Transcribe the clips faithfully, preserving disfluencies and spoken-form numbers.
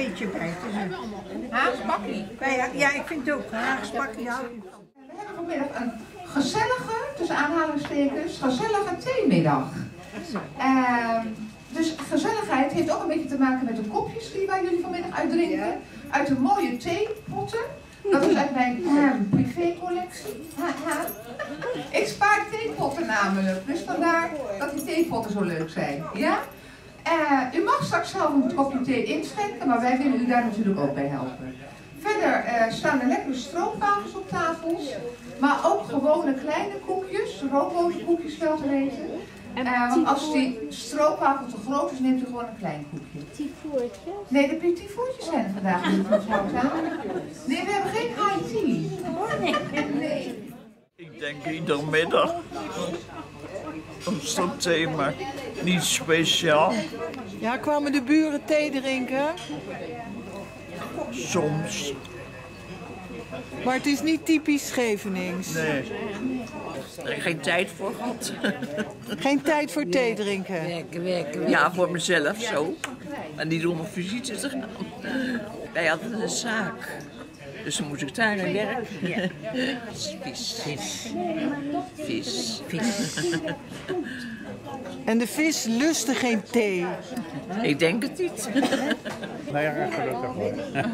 theetje bij. Haagsbakkie. Ja, ja, ik vind het ook. Haagsbakkie hou ik van. We hebben vanmiddag een gezellige, tussen aanhalingstekens, gezellige theemiddag. Uh, dus gezelligheid heeft ook een beetje te maken met de kopjes die wij jullie vanmiddag uitdrinken. Uit de mooie theepotten. Dat is uit mijn uh, privécollectie. Ik spaar theepotten namelijk, dus vandaar dat die theepotten zo leuk zijn. Ja? Uh, u mag straks zelf een kopje thee inschenken, maar wij willen u daar natuurlijk ook bij helpen. Verder uh, staan er lekkere stroopwafels op tafels, maar ook gewone kleine koekjes, roomboterkoekjes wel te weten. Uh, want als die stroopwafel te groot is, neemt u gewoon een klein koekje. Nee, de petit fourtjes zijn er vandaag niet, mevrouw Taan. Nee, we hebben geen high tea. Nee. Ik denk iedere middag een soort thee, maar niet speciaal. Ja, kwamen de buren thee drinken? Soms. Maar het is niet typisch Schevenings. Nee. Er is geen tijd voor gehad. Geen tijd voor thee drinken? Werken, werken, werken. Ja, voor mezelf zo. En niet om op visite te gaan. Wij hadden een zaak. Dus dan moest ik daar aan werken. Ja. Vis. Vis. Vis. Vis. En de vis lustte geen thee? Ik denk het niet. Nou ja, gelukkig hoor.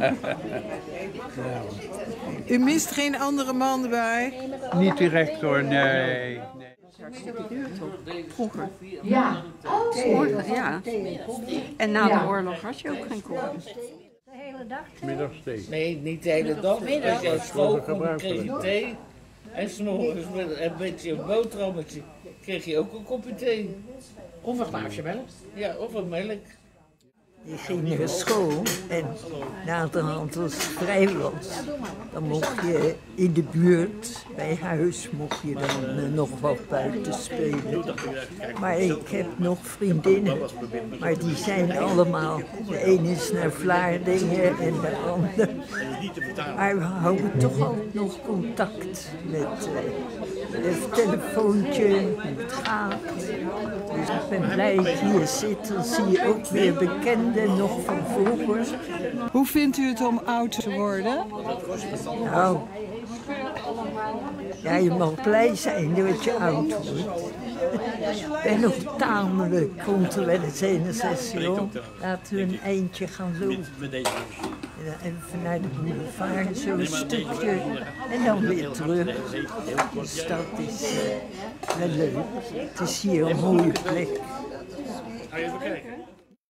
U mist geen andere man bij? Niet direct hoor, nee. Vroeger. Ja. Vroeger, ja. En na de oorlog had je ook geen koffie. De hele dag thee? Middagsteek. Nee, niet de hele dag. Als je uit school kwam, kreeg je thee. En s'morgens met een beetje een boterhammetje kreeg je ook een kopje thee. Of een glaasje melk. Ja, of een melk. Je ging naar school en naderhand als het vrij was, dan mocht je in de buurt, bij huis, mocht je dan uh, nog wat buiten spelen. Maar ik heb nog vriendinnen, maar die zijn allemaal, de een is naar Vlaardingen en de ander. Maar we houden toch altijd nog contact met uh, het telefoontje, het gaat. Dus ik ben blij dat ik hier zit, dan zie je ook weer bekenden nog van vroeger. Hoe vindt u het om oud te worden? Nou, ja, je mag blij zijn dat je oud wordt. Ik ben nog tamelijk, komt er wel eens een en zegt, joh, laten we een eindje gaan lopen. Even naar de boulevard, zo'n stukje, en dan weer terug. Dus dat is uh, wel leuk. Het is hier een mooie plek. Ga je even kijken?